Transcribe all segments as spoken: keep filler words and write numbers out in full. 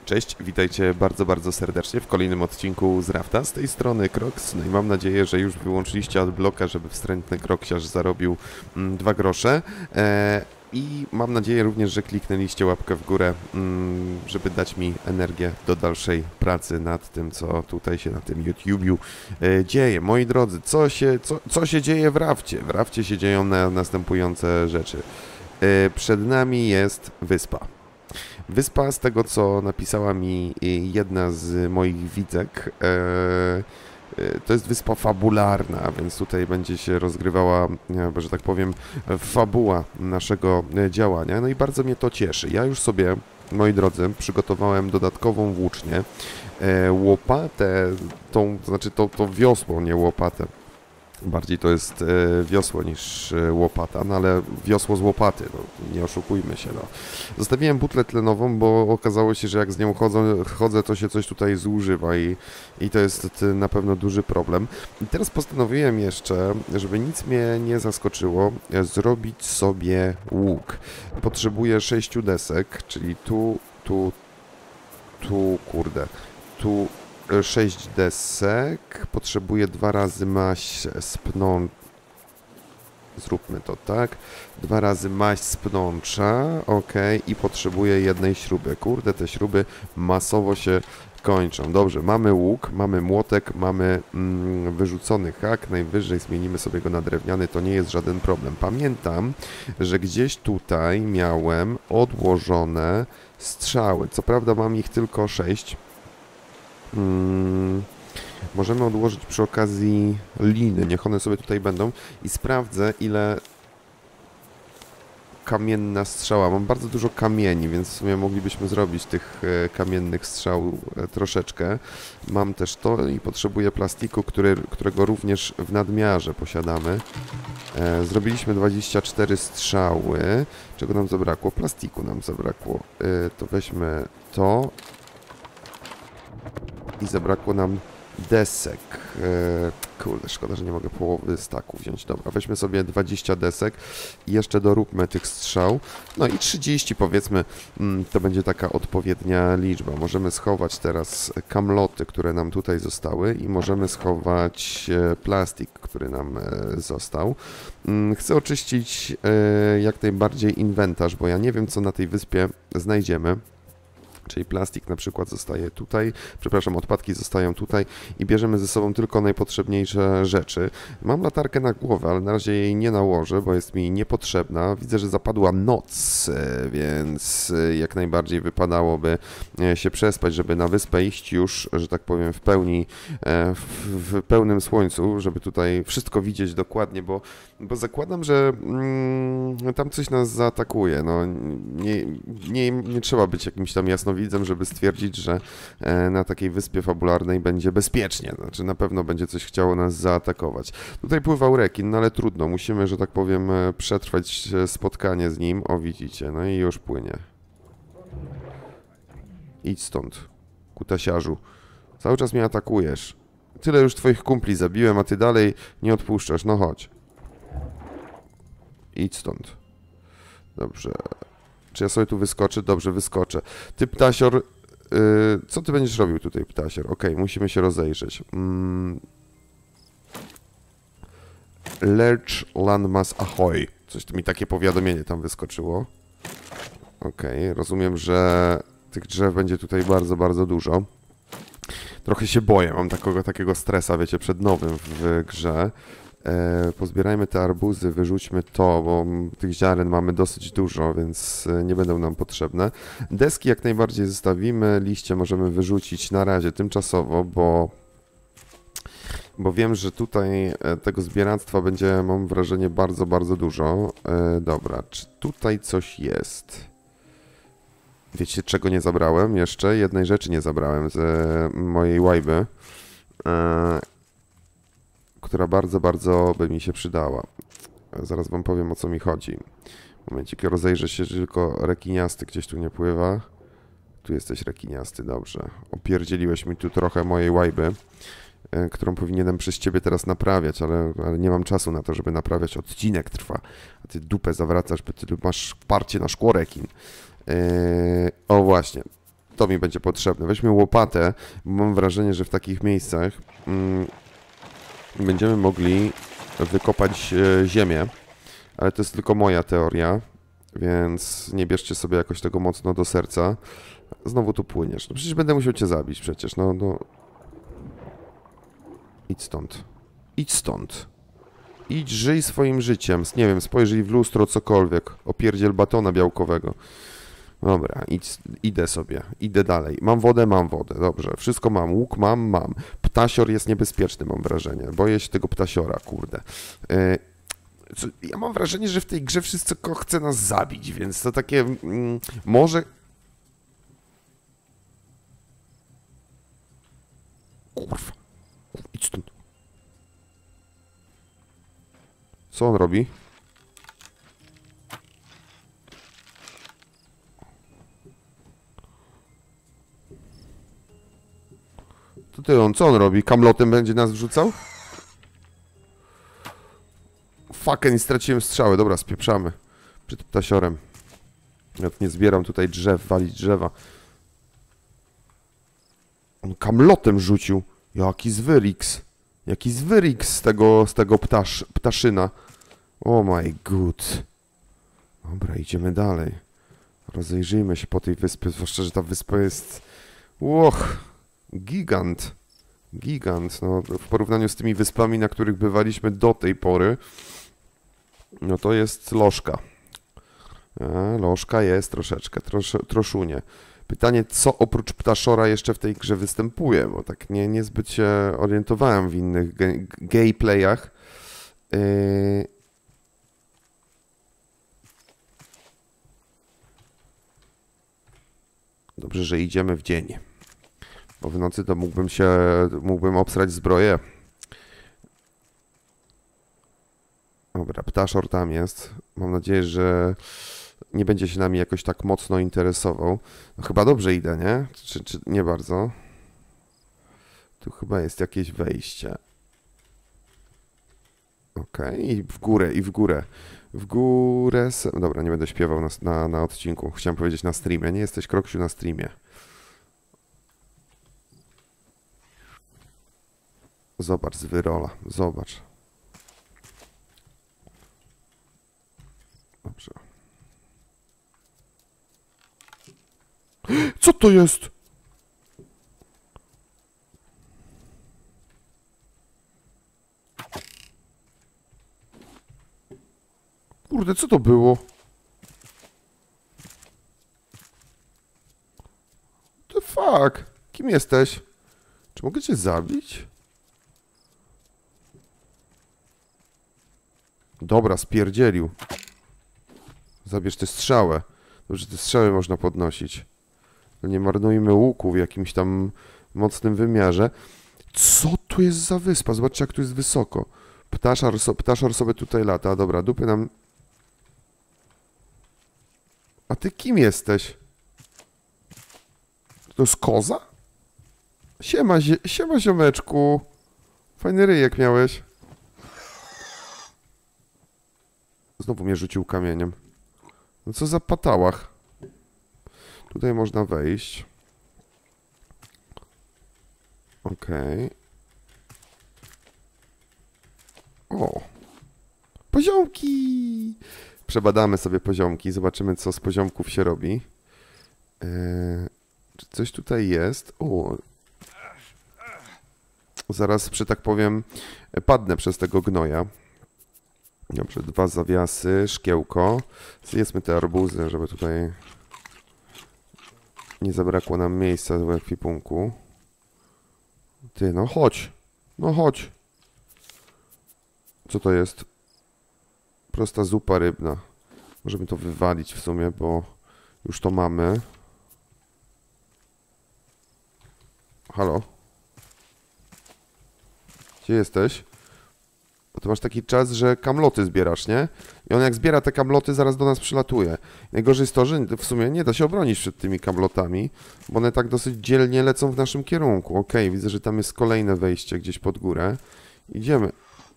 Cześć, witajcie bardzo, bardzo serdecznie w kolejnym odcinku z Rafta. Z tej strony Kroks, no i mam nadzieję, że już wyłączyliście adblocka, żeby wstrętny kroksiarz zarobił mm, dwa grosze. E, I mam nadzieję również, że kliknęliście łapkę w górę, mm, żeby dać mi energię do dalszej pracy nad tym, co tutaj się na tym YouTube'u e, dzieje. Moi drodzy, co się, co, co się dzieje w Rafcie? W Rafcie się dzieją na, następujące rzeczy. E, przed nami jest wyspa. Wyspa, z tego co napisała mi jedna z moich widzek, e, to jest wyspa fabularna, więc tutaj będzie się rozgrywała, że tak powiem, fabuła naszego działania. No i bardzo mnie to cieszy. Ja już sobie, moi drodzy, przygotowałem dodatkową włócznię, e, łopatę, tą, to znaczy to, to wiosło, nie łopatę. Bardziej to jest e, wiosło niż e, łopata, no ale wiosło z łopaty, no, nie oszukujmy się. No. Zostawiłem butlę tlenową, bo okazało się, że jak z nią chodzę, chodzę to się coś tutaj zużywa i, i to jest na pewno duży problem. I teraz postanowiłem jeszcze, żeby nic mnie nie zaskoczyło, zrobić sobie łuk. Potrzebuję sześciu desek, czyli tu, tu, tu, kurde, tu... sześć desek, potrzebuję dwa razy maść z pną... Zróbmy to tak. Dwa razy maść z pnącza, ok, i potrzebuję jednej śruby. Kurde, te śruby masowo się kończą. Dobrze, mamy łuk, mamy młotek, mamy mm, wyrzucony hak, najwyżej zmienimy sobie go na drewniany, to nie jest żaden problem. Pamiętam, że gdzieś tutaj miałem odłożone strzały. Co prawda mam ich tylko sześć. Hmm, możemy odłożyć przy okazji liny, niech one sobie tutaj będą i sprawdzę, ile kamienna strzała. Mam bardzo dużo kamieni, więc w sumie moglibyśmy zrobić tych e, kamiennych strzał e, troszeczkę. Mam też to i potrzebuję plastiku, który, którego również w nadmiarze posiadamy. E, zrobiliśmy dwadzieścia cztery strzały. Czego nam zabrakło? Plastiku nam zabrakło. E, to weźmy to. I zabrakło nam desek. Eee, kurde, szkoda, że nie mogę połowy staku wziąć. Dobra, weźmy sobie dwadzieścia desek i jeszcze doróbmy tych strzał. No i trzydzieści powiedzmy, mm, to będzie taka odpowiednia liczba. Możemy schować teraz kamloty, które nam tutaj zostały i możemy schować e, plastik, który nam e, został. Mm, chcę oczyścić e, jak najbardziej inwentarz, bo ja nie wiem, co na tej wyspie znajdziemy. Czyli plastik na przykład zostaje tutaj, przepraszam, odpadki zostają tutaj i bierzemy ze sobą tylko najpotrzebniejsze rzeczy. Mam latarkę na głowę, ale na razie jej nie nałożę, bo jest mi niepotrzebna. Widzę, że zapadła noc, więc jak najbardziej wypadałoby się przespać, żeby na wyspę iść już, że tak powiem, w pełni, w, w pełnym słońcu, żeby tutaj wszystko widzieć dokładnie, bo, bo zakładam, że mm, tam coś nas zaatakuje. No, nie, nie, nie trzeba być jakimś tam jasnowidzem, żeby stwierdzić, że na takiej wyspie fabularnej będzie bezpiecznie. Znaczy na pewno będzie coś chciało nas zaatakować. Tutaj pływał rekin, no ale trudno. Musimy, że tak powiem, przetrwać spotkanie z nim. O, widzicie, no i już płynie. Idź stąd, kutasiarzu. Cały czas mnie atakujesz. Tyle już twoich kumpli zabiłem, a ty dalej nie odpuszczasz. No chodź. Idź stąd. Dobrze. Czy ja sobie tu wyskoczę? Dobrze, wyskoczę. Ty, ptasior, yy, co ty będziesz robił tutaj, ptasior? Okej, okay, musimy się rozejrzeć. Mm. Lerch Landmass Ahoy. Coś tu mi takie powiadomienie tam wyskoczyło. Okej, okay, rozumiem, że tych drzew będzie tutaj bardzo, bardzo dużo. Trochę się boję, mam takiego, takiego stresa, wiecie, przed nowym w grze. E, pozbierajmy te arbuzy, wyrzućmy to, bo tych ziaren mamy dosyć dużo, więc nie będą nam potrzebne. Deski jak najbardziej zostawimy, liście możemy wyrzucić na razie tymczasowo, bo, bo wiem, że tutaj tego zbieractwa będzie, mam wrażenie, bardzo, bardzo dużo. E, dobra, czy tutaj coś jest? Wiecie, czego nie zabrałem jeszcze? Jednej rzeczy nie zabrałem z mojej łajby. E, która bardzo, bardzo by mi się przydała. Zaraz wam powiem, o co mi chodzi. Momencik, rozejrzę się, że tylko rekiniasty gdzieś tu nie pływa. Tu jesteś rekiniasty, dobrze. Opierdzieliłeś mi tu trochę mojej łajby, którą powinienem przez ciebie teraz naprawiać, ale, ale nie mam czasu na to, żeby naprawiać. Odcinek trwa, a ty dupę zawracasz, bo ty masz parcie na szkło rekin. Yy, o właśnie. to mi będzie potrzebne. Weźmy łopatę, bo mam wrażenie, że w takich miejscach mm, będziemy mogli wykopać e, ziemię, ale to jest tylko moja teoria, więc nie bierzcie sobie jakoś tego mocno do serca. Znowu tu płyniesz. No przecież będę musiał cię zabić przecież, no, no. Idź stąd. Idź stąd. Idź, żyj swoim życiem. Nie wiem, spojrzyj w lustro, cokolwiek. Opierdziel batona białkowego. Dobra, idź, idę sobie. Idę dalej. Mam wodę, mam wodę. Dobrze, wszystko mam. Łuk mam, mam. Ptasior jest niebezpieczny, mam wrażenie. Boję się tego ptasiora, kurde. Yy, co, ja mam wrażenie, że w tej grze wszystko chce nas zabić, więc to takie... Mm, może... Kurwa. Idź stąd. Co on robi? To ty on, co on robi? Kamlotem będzie nas wrzucał? Fucking, straciłem strzałę. Dobra, spieprzamy. Przed ptasiorem. Ja tu nie zbieram tutaj drzew, walić drzewa. On kamlotem rzucił. Jaki zwyrix. Jaki zwyrix z tego, z tego ptasz, ptaszyna. Oh my god. Dobra, idziemy dalej. Rozejrzyjmy się po tej wyspie, zwłaszcza, że ta wyspa jest... Łoch, gigant. Gigant. No, w porównaniu z tymi wyspami, na których bywaliśmy do tej pory, no to jest lożka. A, lożka jest troszeczkę, trosz, troszunie. Pytanie, co oprócz ptaszora jeszcze w tej grze występuje, bo tak nie, niezbyt się orientowałem w innych gameplayach. Yy... Dobrze, że idziemy w dzień, bo w nocy to mógłbym się, mógłbym obsrać zbroję. Dobra, ptaszor tam jest. Mam nadzieję, że nie będzie się nami jakoś tak mocno interesował. No chyba dobrze idę, nie? Czy, czy nie bardzo? Tu chyba jest jakieś wejście. Okej, okay. I w górę, i w górę. W górę... Dobra, nie będę śpiewał na, na, na odcinku. Chciałem powiedzieć na streamie. Nie jesteś, Kroksiu, na streamie. Zobacz, z wyrola. Zobacz. Dobrze. Co to jest? Kurde, co to było? The fuck? Kim jesteś? Czy mogę cię zabić? Dobra, spierdzielił. Zabierz tę strzałę. Dobrze, te strzały można podnosić. Nie marnujmy łuku w jakimś tam mocnym wymiarze. Co tu jest za wyspa? Zobaczcie, jak tu jest wysoko. Ptaszor, so, ptaszor sobie tutaj lata. Dobra, dupy nam... A ty kim jesteś? To jest koza? Siema, siema ziomeczku. Fajny ryjek miałeś. Znowu mnie rzucił kamieniem. No co za patałach. Tutaj można wejść. Okej. Okay. O! Poziomki! Przebadamy sobie poziomki. Zobaczymy, co z poziomków się robi. Eee, czy coś tutaj jest? O! Zaraz, że tak powiem, padnę przez tego gnoja. Dobrze, dwa zawiasy, szkiełko. Zjedzmy te arbuzy, żeby tutaj nie zabrakło nam miejsca w ekwipunku. Ty, no chodź. No chodź. Co to jest? Prosta zupa rybna. Możemy to wywalić w sumie, bo już to mamy. Halo? Gdzie jesteś? Bo ty masz taki czas, że kamloty zbierasz, nie? I on jak zbiera te kamloty, zaraz do nas przylatuje. Najgorzej jest to, że w sumie nie da się obronić przed tymi kamlotami, bo one tak dosyć dzielnie lecą w naszym kierunku. Okej, okay, widzę, że tam jest kolejne wejście gdzieś pod górę. Idziemy.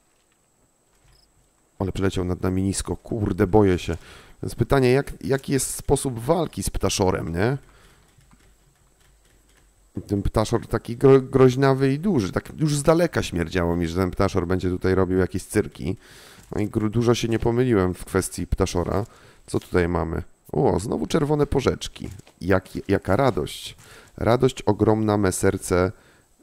Ale przyleciał nad nami nisko. Kurde, boję się. Więc pytanie, jak, jaki jest sposób walki z ptaszorem, nie? Ten ptaszor taki gro, groźnawy i duży. Tak już z daleka śmierdziało mi, że ten ptaszor będzie tutaj robił jakieś cyrki. No i dużo się nie pomyliłem w kwestii ptaszora. Co tutaj mamy? O, znowu czerwone porzeczki. Jak, jaka radość. Radość ogromna me serce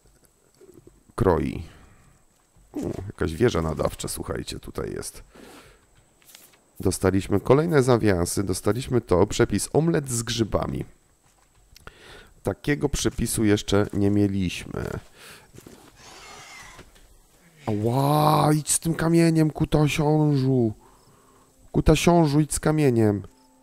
kroi. O, jakaś wieża nadawcza, słuchajcie, tutaj jest. Dostaliśmy kolejne zawiasy, dostaliśmy to, przepis omlet z grzybami. Takiego przepisu jeszcze nie mieliśmy. Ła, idź z tym kamieniem, kutasiążu. Kutasiążu, idź z kamieniem.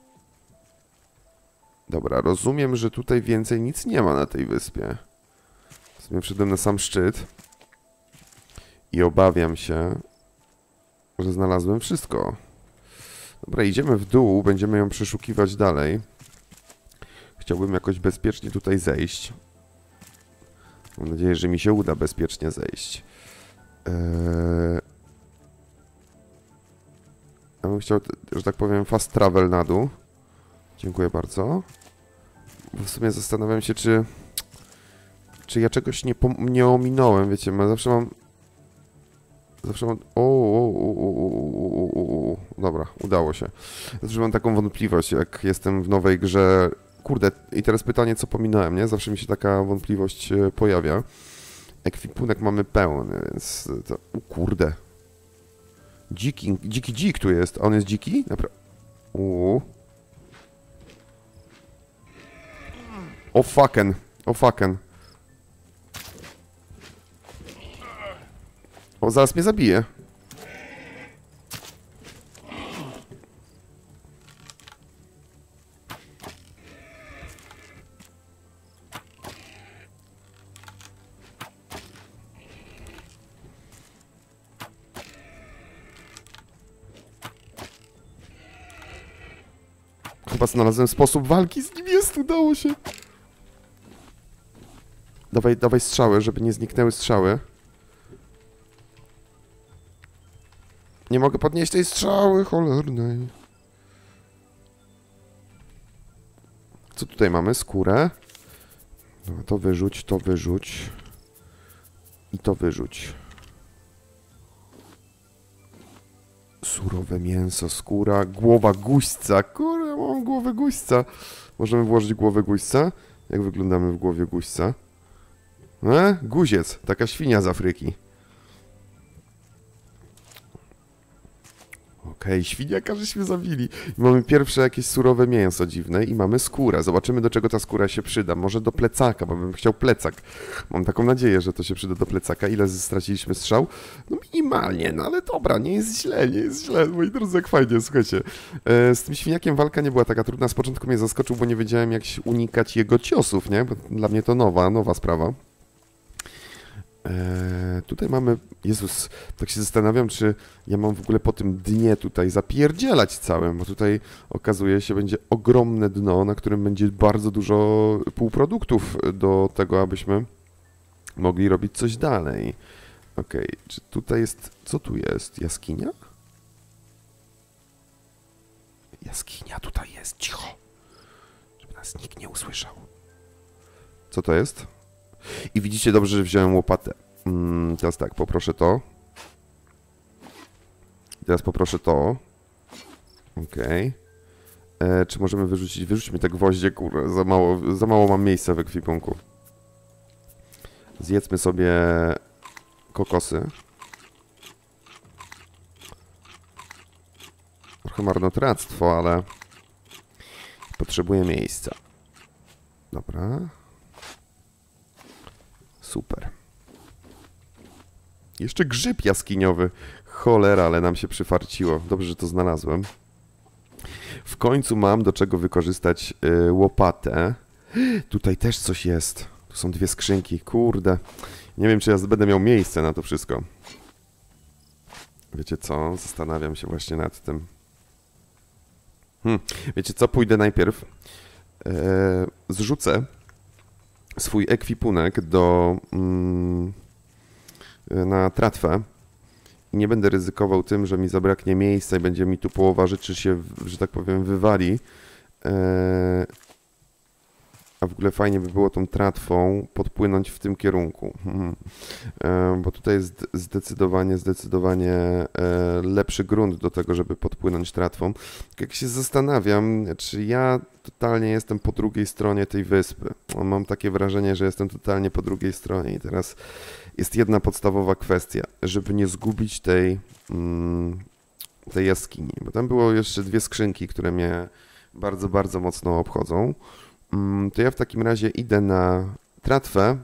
Dobra, rozumiem, że tutaj więcej nic nie ma na tej wyspie. W sumie przyszedłem na sam szczyt. I obawiam się, że znalazłem wszystko. Dobra, idziemy w dół, będziemy ją przeszukiwać dalej. Chciałbym jakoś bezpiecznie tutaj zejść. Mam nadzieję, że mi się uda bezpiecznie zejść. Eee... Ja bym chciał, że tak powiem, fast travel na dół. Dziękuję bardzo. Bo w sumie zastanawiam się, czy... Czy ja czegoś nie, nie ominąłem, wiecie, ja zawsze mam... Zawsze mam... O, o, o, o, o, o, dobra, udało się. Zawsze mam taką wątpliwość, jak jestem w nowej grze... Kurde, i teraz pytanie, co pominąłem, nie? Zawsze mi się taka wątpliwość pojawia. Ekwipunek mamy pełny, więc to... O kurde. Dziki, dziki dzik tu jest. A on jest dziki? Naprawdę. Uuu. O fucken. O fucken. O, zaraz mnie zabije. Chyba znalazłem sposób walki z nim, jest, udało się. Dawaj, dawaj strzały, żeby nie zniknęły strzały. Nie mogę podnieść tej strzały cholernej. Co tutaj mamy? Skórę. No, to wyrzuć, to wyrzuć. I to wyrzuć. Surowe mięso, skóra, głowa guźca. Kurde, mam głowę guźca. Możemy włożyć głowę guźca? Jak wyglądamy w głowie guźca? E? Guziec, taka świnia z Afryki. Okej, okay, świniaka żeśmy zabili. I mamy pierwsze jakieś surowe mięso dziwne i mamy skórę. Zobaczymy, do czego ta skóra się przyda. Może do plecaka, bo bym chciał plecak. Mam taką nadzieję, że to się przyda do plecaka. Ile straciliśmy strzał? No minimalnie, no ale dobra, nie jest źle, nie jest źle. Moi drodzy, jak fajnie, słuchajcie. E, z tym świniakiem walka nie była taka trudna. Z początku mnie zaskoczył, bo nie wiedziałem, jak unikać jego ciosów, nie? Bo dla mnie to nowa, nowa sprawa. Eee, tutaj mamy... Jezus, tak się zastanawiam, czy ja mam w ogóle po tym dnie tutaj zapierdzielać całym, bo tutaj okazuje się, będzie ogromne dno, na którym będzie bardzo dużo półproduktów do tego, abyśmy mogli robić coś dalej. Okej, okay, czy tutaj jest... Co tu jest? Jaskinia? Jaskinia tutaj jest, cicho! Żeby nas nikt nie usłyszał. Co to jest? I widzicie dobrze, że wziąłem łopatę. Mm, teraz tak, poproszę to. Teraz poproszę to. Okej. Okay. Czy możemy wyrzucić? Wyrzućmy te gwoździe, kurwa, za mało, za mało mam miejsca w ekwipunku. Zjedzmy sobie kokosy. Trochę marnotrawstwo, ale potrzebuję miejsca. Dobra. Super. Jeszcze grzyb jaskiniowy. Cholera, ale nam się przyfarciło. Dobrze, że to znalazłem. W końcu mam do czego wykorzystać yy, łopatę. Tutaj też coś jest. Tu są dwie skrzynki. Kurde. Nie wiem, czy ja będę miał miejsce na to wszystko. Wiecie co? Zastanawiam się właśnie nad tym. Hmm. Wiecie co? Pójdę najpierw. Yy, zrzucę swój ekwipunek do, mm, na tratwę i nie będę ryzykował tym, że mi zabraknie miejsca i będzie mi tu połowa rzeczy się, że tak powiem, wywali. Eee, a w ogóle fajnie by było tą tratwą podpłynąć w tym kierunku, bo tutaj jest zdecydowanie, zdecydowanie lepszy grunt do tego, żeby podpłynąć tratwą. Jak się zastanawiam, czy ja totalnie jestem po drugiej stronie tej wyspy. Mam takie wrażenie, że jestem totalnie po drugiej stronie i teraz jest jedna podstawowa kwestia, żeby nie zgubić tej, tej jaskini, bo tam było jeszcze dwie skrzynki, które mnie bardzo, bardzo mocno obchodzą. To ja w takim razie idę na tratwę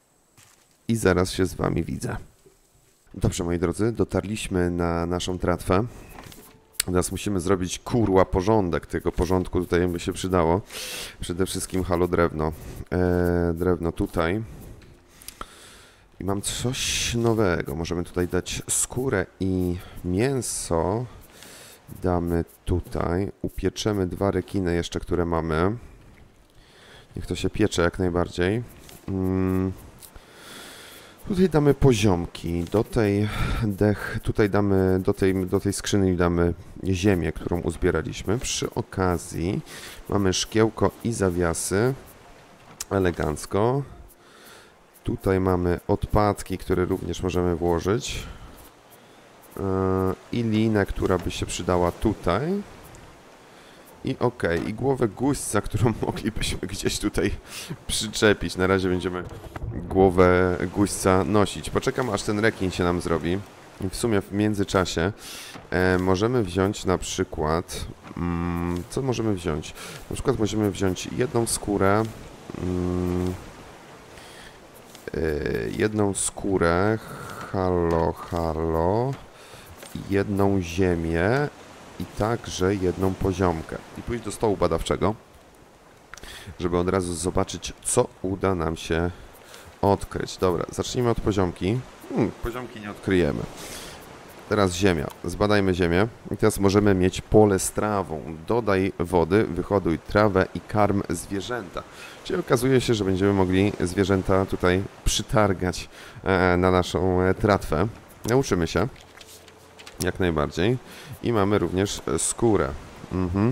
i zaraz się z wami widzę. Dobrze, moi drodzy, dotarliśmy na naszą tratwę. Teraz musimy zrobić, kurwa, porządek. Tego porządku tutaj by się przydało. Przede wszystkim halo drewno. Eee, drewno tutaj. I mam coś nowego. Możemy tutaj dać skórę i mięso. Damy tutaj. Upieczemy dwa rekiny jeszcze, które mamy. Niech to się piecze jak najbardziej. Hmm. Tutaj damy poziomki. Do tej dech, tutaj damy, do tej, do tej skrzyni damy ziemię, którą uzbieraliśmy. Przy okazji mamy szkiełko i zawiasy. Elegancko. Tutaj mamy odpadki, które również możemy włożyć. Yy, I linę, która by się przydała tutaj. I ok, i głowę guźca, którą moglibyśmy gdzieś tutaj przyczepić. Na razie będziemy głowę guźca nosić. Poczekam, aż ten rekin się nam zrobi. I w sumie w międzyczasie e, możemy wziąć na przykład... Mm, co możemy wziąć? Na przykład możemy wziąć jedną skórę... Mm, e, jedną skórę... Halo, halo... Jedną ziemię... I także jedną poziomkę. I pójść do stołu badawczego, żeby od razu zobaczyć, co uda nam się odkryć. Dobra, zacznijmy od poziomki. Hmm, poziomki nie odkryjemy. Teraz ziemia. Zbadajmy ziemię. I teraz możemy mieć pole z trawą. Dodaj wody, wyhoduj trawę i karm zwierzęta. Czyli okazuje się, że będziemy mogli zwierzęta tutaj przytargać na naszą tratwę. Nauczymy się. Jak najbardziej. I mamy również skórę. Mhm.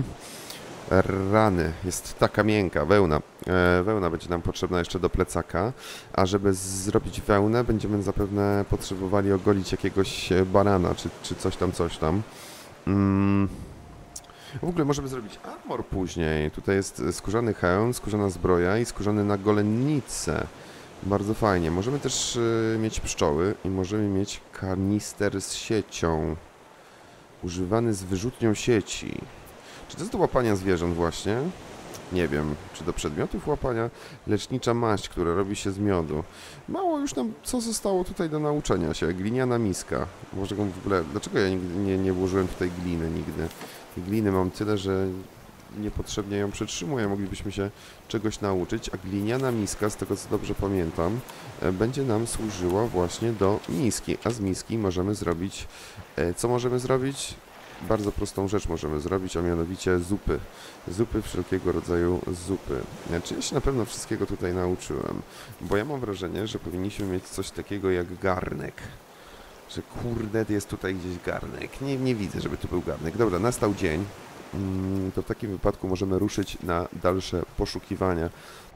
Rany. Jest taka miękka, wełna. E, wełna będzie nam potrzebna jeszcze do plecaka, a żeby zrobić wełnę, będziemy zapewne potrzebowali ogolić jakiegoś barana, czy, czy coś tam, coś tam. Mm. W ogóle możemy zrobić armor później. Tutaj jest skórzany hełm, skórzana zbroja i skórzany na golennicę. Bardzo fajnie. Możemy też y, mieć pszczoły i możemy mieć kanister z siecią. Używany z wyrzutnią sieci. Czy to jest do łapania zwierząt właśnie? Nie wiem. Czy do przedmiotów łapania? Lecznicza maść, która robi się z miodu. Mało już nam co zostało tutaj do nauczenia się. Gliniana miska. Może w ogóle... Dlaczego ja nigdy nie, nie włożyłem tutaj gliny nigdy? Tej gliny mam tyle, że niepotrzebnie ją przetrzymuję. Moglibyśmy się czegoś nauczyć. A gliniana miska, z tego co dobrze pamiętam, będzie nam służyła właśnie do miski. A z miski możemy zrobić... Co możemy zrobić? Bardzo prostą rzecz możemy zrobić, a mianowicie zupy. Zupy, wszelkiego rodzaju zupy. Czy ja się na pewno wszystkiego tutaj nauczyłem? Bo ja mam wrażenie, że powinniśmy mieć coś takiego jak garnek. Że kurde, jest tutaj gdzieś garnek. Nie, nie widzę, żeby tu był garnek. Dobra, nastał dzień. To w takim wypadku możemy ruszyć na dalsze poszukiwania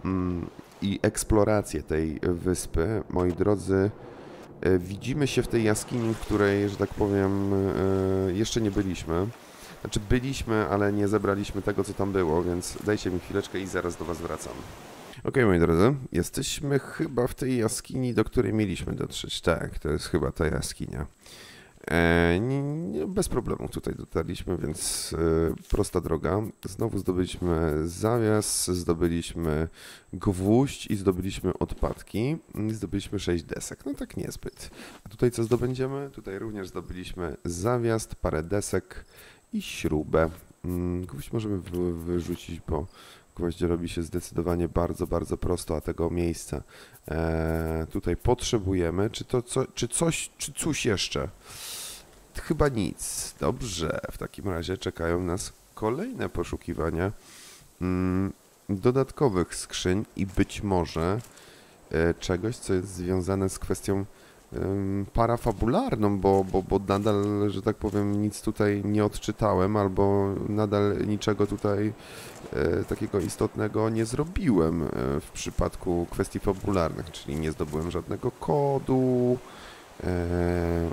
i eksplorację tej wyspy. Moi drodzy, widzimy się w tej jaskini, w której, że tak powiem, jeszcze nie byliśmy. Znaczy byliśmy, ale nie zebraliśmy tego, co tam było, więc dajcie mi chwileczkę i zaraz do was wracam. Ok, moi drodzy, jesteśmy chyba w tej jaskini, do której mieliśmy dotrzeć. Tak, to jest chyba ta jaskinia. E, nie, nie, bez problemu tutaj dotarliśmy, więc e, prosta droga. Znowu zdobyliśmy zawias, zdobyliśmy gwóźdź i zdobyliśmy odpadki. I zdobyliśmy sześć desek. No tak niezbyt. A tutaj co zdobędziemy? Tutaj również zdobyliśmy zawias, parę desek i śrubę. Gwóźdź możemy wy, wyrzucić, bo gwoździe robi się zdecydowanie bardzo, bardzo prosto, a tego miejsca e, tutaj potrzebujemy. Czy to co, czy coś, czy coś jeszcze? Chyba nic. Dobrze, w takim razie czekają nas kolejne poszukiwania mm, dodatkowych skrzyń i być może e, czegoś, co jest związane z kwestią ym, parafabularną, bo, bo, bo nadal, że tak powiem, nic tutaj nie odczytałem, albo nadal niczego tutaj e, takiego istotnego nie zrobiłem e, w przypadku kwestii fabularnych, czyli nie zdobyłem żadnego kodu, e,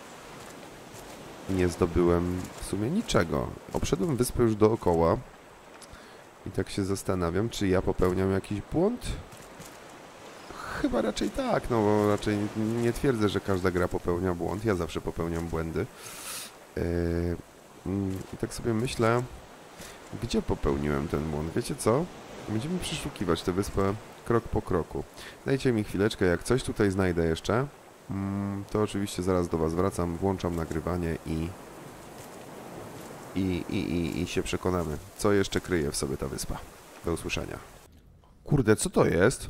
nie zdobyłem w sumie niczego. Obszedłem wyspę już dookoła i tak się zastanawiam, czy ja popełniam jakiś błąd? Chyba raczej tak, no bo raczej nie twierdzę, że każda gra popełnia błąd. Ja zawsze popełniam błędy. Yy, I tak sobie myślę, gdzie popełniłem ten błąd. Wiecie co? Będziemy przeszukiwać tę wyspę krok po kroku. Dajcie mi chwileczkę, jak coś tutaj znajdę jeszcze, to oczywiście zaraz do Was wracam, włączam nagrywanie i, i, i, i, i się przekonamy, co jeszcze kryje w sobie ta wyspa. Do usłyszenia. Kurde, co to jest?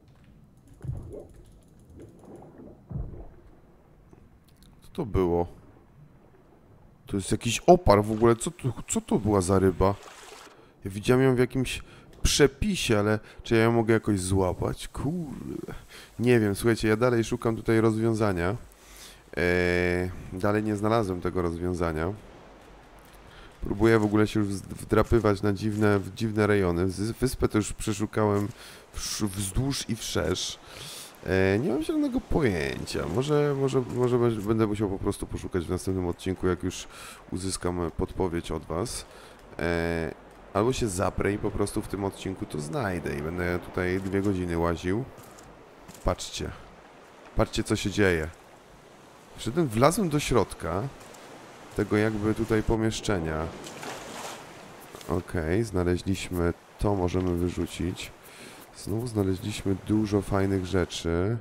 Co to było? To jest jakiś opar w ogóle. Co to, co to była za ryba? Ja widziałem ją w jakimś przepisie, ale czy ja ją mogę jakoś złapać? Kurde. Nie wiem, słuchajcie, ja dalej szukam tutaj rozwiązania. Eee, dalej nie znalazłem tego rozwiązania. Próbuję w ogóle się już wdrapywać na dziwne, w dziwne rejony. Wyspę to już przeszukałem wzdłuż i wszerz. E, nie mam zielonego pojęcia. Może, może, może będę musiał po prostu poszukać w następnym odcinku, jak już uzyskam podpowiedź od Was. E, albo się zaprę i po prostu w tym odcinku to znajdę i będę tutaj dwie godziny łaził. Patrzcie. Patrzcie, co się dzieje. Wszedłem, wlazłem do środka tego jakby tutaj pomieszczenia. Okej, znaleźliśmy to, możemy wyrzucić. Znowu znaleźliśmy dużo fajnych rzeczy.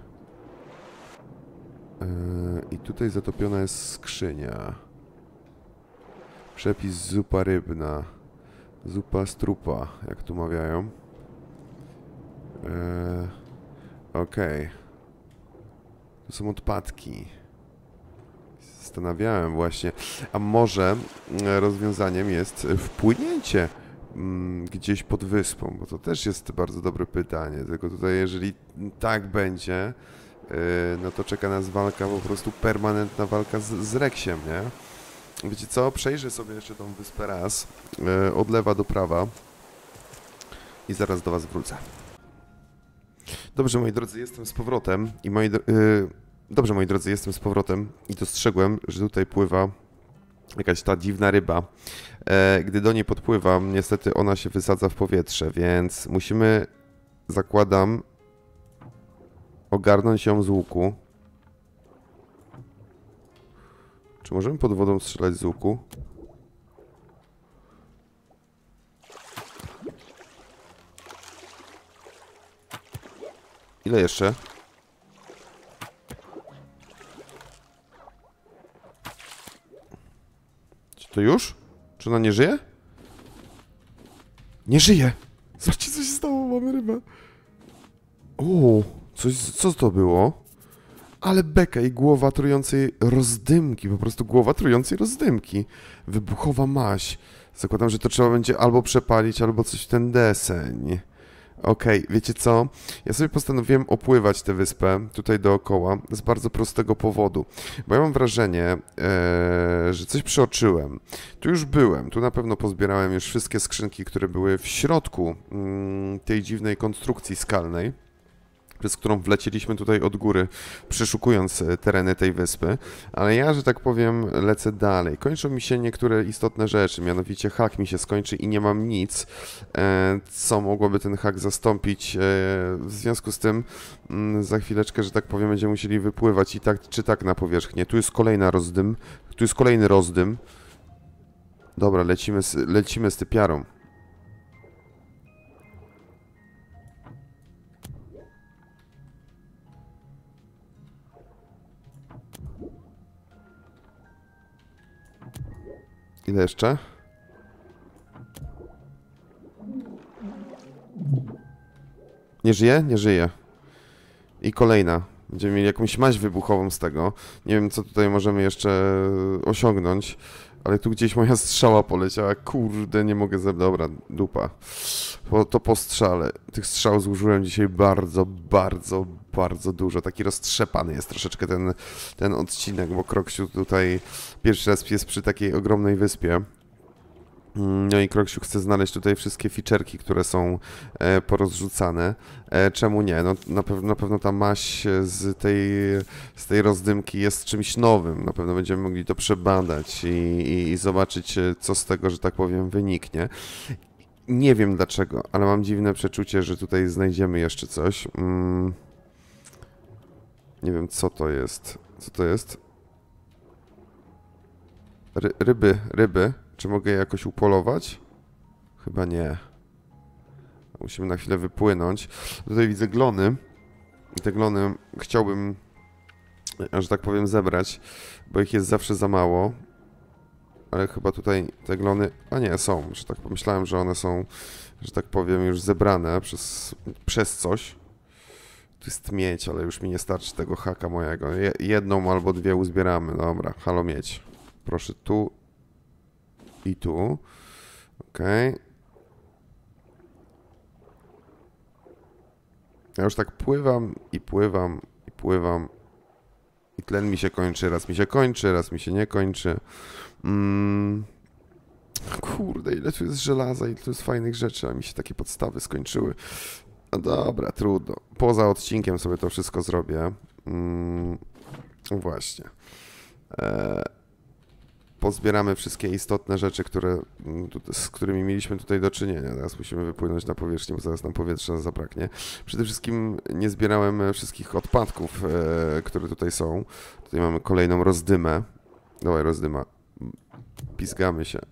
Yy, I tutaj zatopiona jest skrzynia. Przepis zupa rybna. Zupa z trupa, jak tu mawiają. Yy, Okej. Okay. To są odpadki. Zastanawiałem właśnie, a może rozwiązaniem jest wpłynięcie gdzieś pod wyspą, bo to też jest bardzo dobre pytanie, tylko tutaj jeżeli tak będzie, no to czeka nas walka, po prostu permanentna walka z, z Reksiem, nie? Wiecie co, przejrzę sobie jeszcze tą wyspę raz, od lewa do prawa i zaraz do Was wrócę. Dobrze, moi drodzy, jestem z powrotem i moi yy, Dobrze, moi drodzy, jestem z powrotem i dostrzegłem, że tutaj pływa jakaś ta dziwna ryba. E, gdy do niej podpływam, niestety ona się wysadza w powietrze, więc musimy, zakładam, ogarnąć ją z łuku. Czy możemy pod wodą strzelać z łuku? Ile jeszcze? To już? Czy ona nie żyje? Nie żyje! Zobaczcie, co się stało, mamy rybę. O, coś, co to było? Ale beka i głowa trującej rozdymki, po prostu głowa trującej rozdymki. Wybuchowa maź. Zakładam, że to trzeba będzie albo przepalić, albo coś w ten deseń. Okej, okay, wiecie co? Ja sobie postanowiłem opływać tę wyspę tutaj dookoła z bardzo prostego powodu. Bo ja mam wrażenie, e, że coś przeoczyłem. Tu już byłem, tu na pewno pozbierałem już wszystkie skrzynki, które były w środku mm, tej dziwnej konstrukcji skalnej, przez którą wlecieliśmy tutaj od góry, przeszukując tereny tej wyspy, ale ja, że tak powiem, lecę dalej. Kończą mi się niektóre istotne rzeczy, mianowicie hak mi się skończy i nie mam nic, co mogłoby ten hak zastąpić. W związku z tym za chwileczkę, że tak powiem, będziemy musieli wypływać i tak czy tak na powierzchnię. Tu jest kolejna rozdym, tu jest kolejny rozdym. Dobra, lecimy z, lecimy z typiarą. Ile jeszcze? Nie żyje? Nie żyje. I kolejna. Będziemy mieli jakąś maź wybuchową z tego. Nie wiem, co tutaj możemy jeszcze osiągnąć, ale tu gdzieś moja strzała poleciała. Kurde, nie mogę ze... Dobra, dupa. To po strzale. Tych strzał zużyłem dzisiaj bardzo, bardzo, bardzo dużo. Taki roztrzepany jest troszeczkę ten, ten odcinek, bo Kroksiu tutaj pierwszy raz jest przy takiej ogromnej wyspie. No i Kroksiu chce znaleźć tutaj wszystkie feature'ki, które są e, porozrzucane. E, czemu nie? No, na, pew na pewno ta maść z tej, z tej rozdymki jest czymś nowym. Na pewno będziemy mogli to przebadać i, i, i zobaczyć, co z tego, że tak powiem, wyniknie. Nie wiem dlaczego, ale mam dziwne przeczucie, że tutaj znajdziemy jeszcze coś. Mm. Nie wiem, co to jest. Co to jest? Ry ryby, ryby. Czy mogę je jakoś upolować? Chyba nie. Musimy na chwilę wypłynąć. Tutaj widzę glony. I te glony chciałbym, że tak powiem, zebrać, bo ich jest zawsze za mało. Ale chyba tutaj te glony... A nie, są. Że tak pomyślałem, że one są, że tak powiem, już zebrane przez, przez coś. Tu jest miedź, ale już mi nie starczy tego haka mojego. Je, jedną albo dwie uzbieramy. Dobra, halo miedź. Proszę tu i tu. Okej. Okay. Ja już tak pływam i pływam i pływam. I tlen mi się kończy. Raz mi się kończy, raz mi się nie kończy. Mm. Kurde, ile tu jest żelaza, ile tu jest fajnych rzeczy, a mi się takie podstawy skończyły. No dobra, trudno. Poza odcinkiem sobie to wszystko zrobię. Mm. Właśnie. E Pozbieramy wszystkie istotne rzeczy, które, z którymi mieliśmy tutaj do czynienia. Teraz musimy wypłynąć na powierzchnię, bo zaraz nam powietrza zabraknie. Przede wszystkim nie zbierałem wszystkich odpadków, e, które tutaj są. Tutaj mamy kolejną rozdymę. Dawaj, rozdyma. Pizgamy się.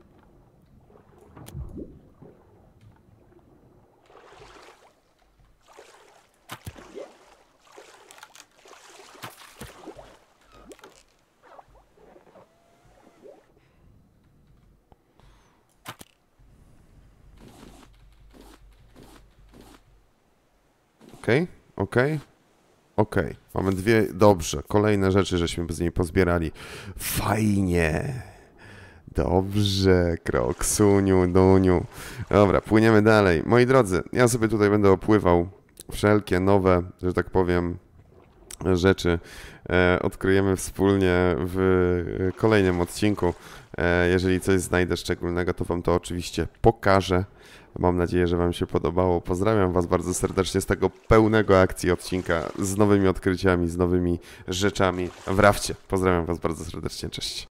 Okej, okej, okej. Mamy dwie, dobrze, kolejne rzeczy, żeśmy z niej pozbierali. Fajnie. Dobrze, Kroksuniu, Duniu. Dobra, płyniemy dalej. Moi drodzy, ja sobie tutaj będę opływał wszelkie nowe, że tak powiem, rzeczy. E, odkryjemy wspólnie w kolejnym odcinku. E, jeżeli coś znajdę szczególnego, to wam to oczywiście pokażę. Mam nadzieję, że wam się podobało. Pozdrawiam was bardzo serdecznie z tego pełnego akcji odcinka, z nowymi odkryciami, z nowymi rzeczami w rafcie. Pozdrawiam was bardzo serdecznie, cześć.